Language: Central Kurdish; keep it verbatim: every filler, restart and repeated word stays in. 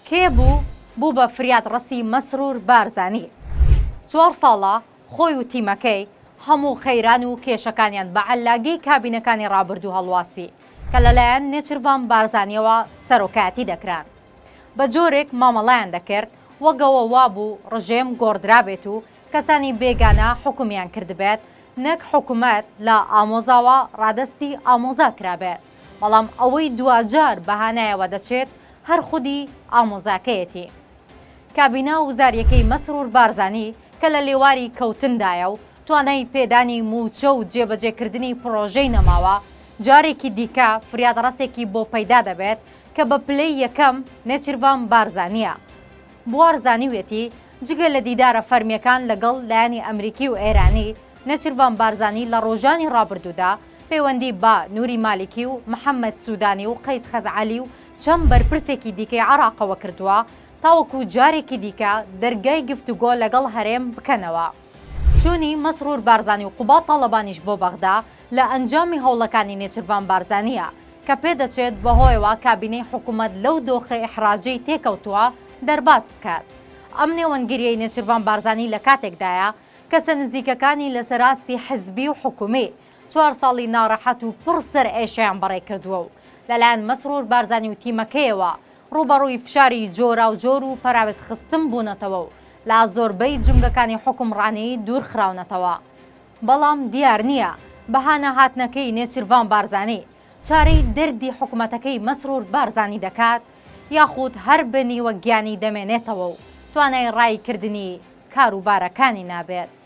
کێبوو بوو بە فریاد ڕەسی مەسرور بارزانی. چوار ساڵە خۆی و تیمەکەی هەموو خەیران و کێشەکانیان بە عەلاگەی کابینەکانی ڕابردوو هەڵواسی کە لەلایەن نێچیروان بارزانیەوە سەرۆکایەتی دەکران. بە جۆرێک مامەڵەیان دەکرد وەگەوە وابوو ڕژێم گۆڕدرابێت و کەسانی بێگانە حکومیان کردبێت نەک حکوومەت لە ئامۆزاوە ڕادستی ئامۆزا کرابێت، بەڵام ئەوەی دوجار بەهانایەوە دەچێت هەر خودی ئامۆزاکەیەتی. کابینە وزاریەکەی مەسرور بارزانی کە لە لێواری کەوتندایە و توانای پێدانی موچە و جێبەجێکردنی پرۆژەی نەماوە، جارێکی دیکە فریادڕەسێکی بۆ پەیدا دەبێت کە بە پلەی یەکەم نێچیروان بارزانیە. بوارزانیوێتی جگە لە دیدارە فەرمیەکان لەگەڵ لایەنی ئەمریکی و ئێرانی، نێچیروان بارزانی لە ڕۆژانی ڕابردوودا پەیوەندی بە نووری مالیکی و محەممەد سوودانی و قەیس خەزعەلی و چەند بەرپرسێکی دیکەی عێراقەوە کردووە تاوەکو جارێکی دیکە دەرگای گفتوگۆ لەگەڵ هەرێم بکەنەوە. چوونی مەسرور بارزانی و قوباڵ تاڵەبانیش بۆ بەغدا لە ئەنجامی هەوڵەکانی نێچیروان بارزانیە کە پێدەچێت بەهۆیەوە کابینەی حکوومەت لەو دۆخە ئیحراجەی تێکەوتووە دەرباز بکات. ئەم نێوەنگریەی نێچیروان بارزانی لە کاتێکدایە کە سەرنزیکەکانی لەسەراستی حزبی و حکومی چوار ساڵی ناڕەحەت و پڕ سەر ئێشەیان بەڕێ کردووە و لەلایەن مەسرور بارزانی و تیمەکەیەوە ڕوبەڕووی فشاری جۆرا و جۆر و پەراوێز خستن بوونەتەوە و لا زۆربەی جمگەکانی حکومڕانی دوور خراونەتەوە. بەڵام دیار نییە بەهانە هاتنەکەی نێچیروان بارزانی چارەی دەردی حکوومەتەکەی مەسرور بارزانی دەکات یاخود هەر بنی وە گیانی دەمێنێتەوە و توانای ڕایکردنی کاروبارەکانی نابێت.